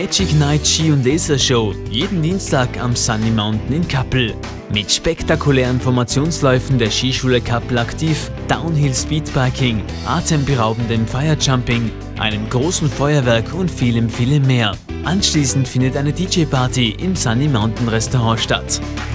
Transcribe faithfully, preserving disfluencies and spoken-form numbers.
Magic Night Ski- und Lasershow jeden Dienstag am Sunny Mountain in Kappel. Mit spektakulären Formationsläufen der Skischule Kappel Aktiv, Downhill Speedbiking, atemberaubendem Firejumping, einem großen Feuerwerk und vielem, vielem mehr. Anschließend findet eine D J-Party im Sunny Mountain Restaurant statt.